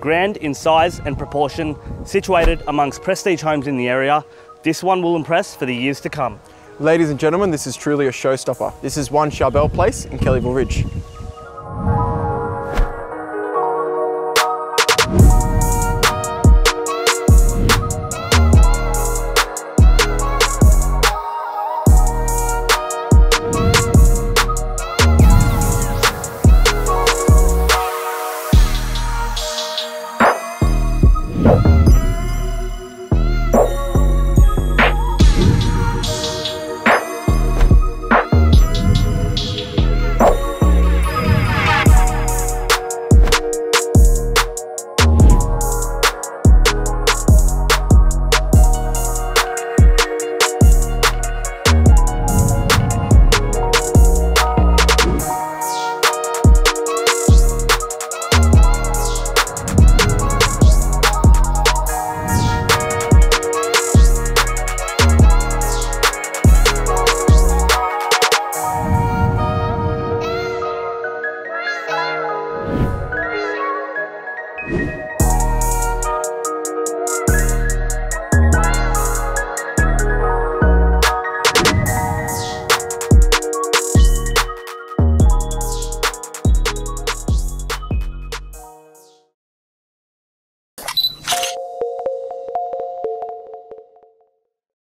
Grand in size and proportion, situated amongst prestige homes in the area, this one will impress for the years to come. Ladies and gentlemen, this is truly a showstopper. This is 1 Charbel Place in Kellyville Ridge. You